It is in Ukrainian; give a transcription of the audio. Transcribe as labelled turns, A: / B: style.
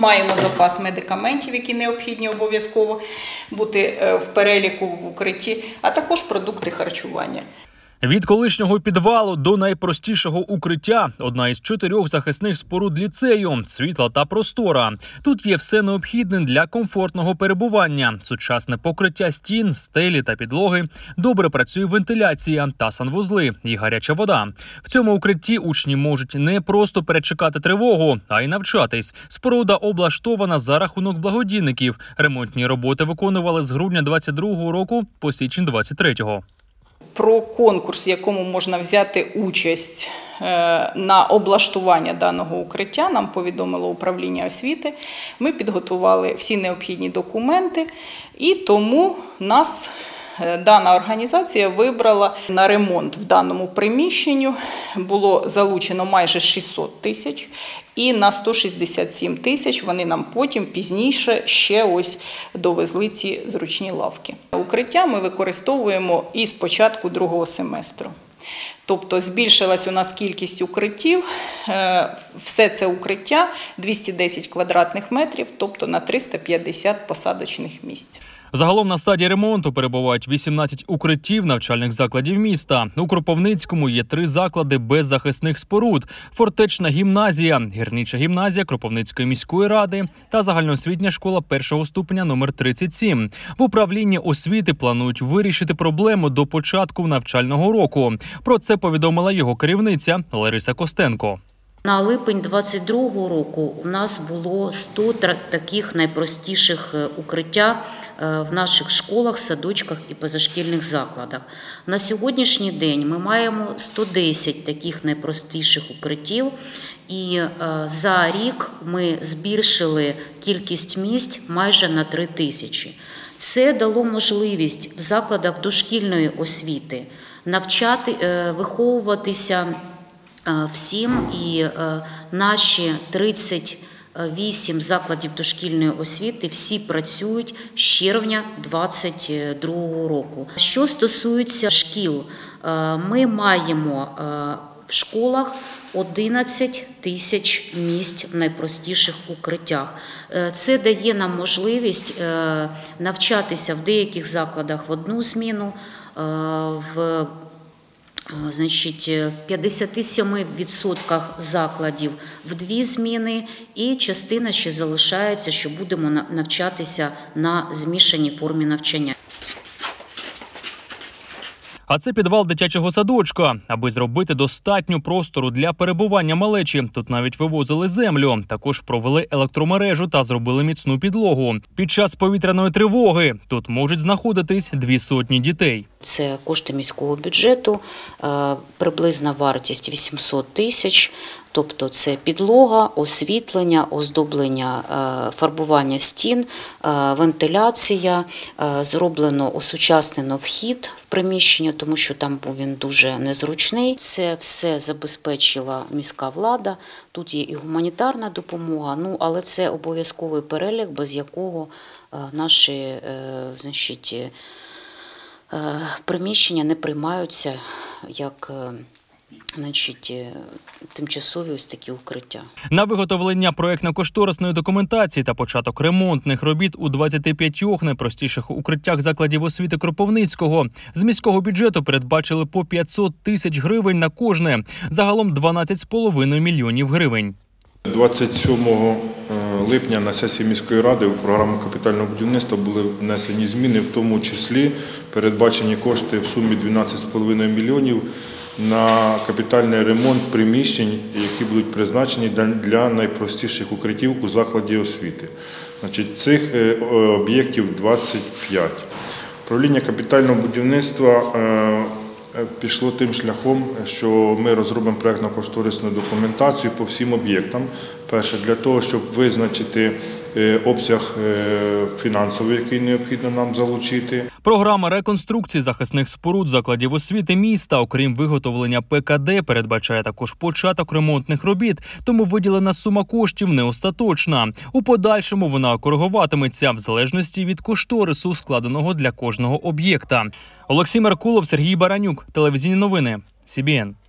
A: маємо запас медикаментів, які необхідні обов'язково бути в переліку в укритті, а також продукти харчування.
B: Від колишнього підвалу до найпростішого укриття – одна із 4 захисних споруд ліцею, світла та простора. Тут є все необхідне для комфортного перебування. Сучасне покриття стін, стелі та підлоги, добре працює вентиляція та санвузли і гаряча вода. В цьому укритті учні можуть не просто перечекати тривогу, а й навчатись. Споруда облаштована за рахунок благодійників. Ремонтні роботи виконували з грудня 22-го року по січень 23-го.
A: Про конкурс, в якому можна взяти участь на облаштування даного укриття, нам повідомило управління освіти. Ми підготували всі необхідні документи, і тому нас дана організація вибрала на ремонт в даному приміщенню. Було залучено майже 600 тисяч, і на 167 тисяч вони нам потім пізніше ще ось довезли ці зручні лавки. Укриття ми використовуємо із початку другого семестру. Тобто збільшилась у нас кількість укриттів, все це укриття 210 квадратних метрів, тобто на 350 посадочних місць.
B: Загалом на стадії ремонту перебувають 18 укриттів навчальних закладів міста. У Кропивницькому є 3 заклади без захисних споруд – Фортечна гімназія, Гірнича гімназія Кропивницької міської ради та загальноосвітня школа першого ступеня номер 37. В управлінні освіти планують вирішити проблему до початку навчального року. Про це повідомила його керівниця Лариса Костенко.
C: На липень 22-го року у нас було 100 таких найпростіших укриття в наших школах, садочках і позашкільних закладах. На сьогоднішній день ми маємо 110 таких найпростіших укриттів, і за рік ми збільшили кількість місць майже на 3 тисячі. Це дало можливість в закладах дошкільної освіти навчати, виховуватися всім, і наші 38 закладів дошкільної освіти всі працюють з червня 2022 року. Що стосується шкіл, ми маємо в школах 11 тисяч місць в найпростіших укриттях. Це дає нам можливість навчатися в деяких закладах в одну зміну, в 57% закладів в 2 зміни, і частина ще залишається, що будемо навчатися на змішаній формі навчання.
B: А це підвал дитячого садочка. Аби зробити достатньо простору для перебування малечі, тут навіть вивозили землю. Також провели електромережу та зробили міцну підлогу. Під час повітряної тривоги тут можуть знаходитись 200 дітей.
C: Це кошти міського бюджету, приблизна вартість 800 тисяч. Тобто це підлога, освітлення, оздоблення, фарбування стін, вентиляція, зроблено, осучаснено вхід в приміщення, тому що там був він дуже незручний. Це все забезпечила міська влада, тут є і гуманітарна допомога, але це обов'язковий перелік, без якого наші, приміщення не приймаються як тимчасові ось такі укриття.
B: На виготовлення проєктно-кошторисної документації та початок ремонтних робіт у 25 найпростіших укриттях закладів освіти Кропивницького з міського бюджету передбачили по 500 тисяч гривень на кожне. Загалом 12,5 мільйонів гривень.
D: 27 липня на сесії міської ради у програму капітального будівництва були внесені зміни, в тому числі передбачені кошти в сумі 12,5 мільйонів на капітальний ремонт приміщень, які будуть призначені для найпростіших укриттів у закладі освіти. Цих об'єктів 25. Управління капітального будівництва пішло тим шляхом, що ми розробимо проєктно-кошторисну документацію по всім об'єктам. Перше, для того, щоб визначити обсяг фінансовий, який необхідно нам залучити.
B: Програма реконструкції захисних споруд закладів освіти міста, окрім виготовлення ПКД, передбачає також початок ремонтних робіт, тому виділена сума коштів не остаточна. У подальшому вона коригуватиметься в залежності від кошторису, складеного для кожного об'єкта. Олексій Меркулов, Сергій Баранюк. Телевізійні новини. СІБІН.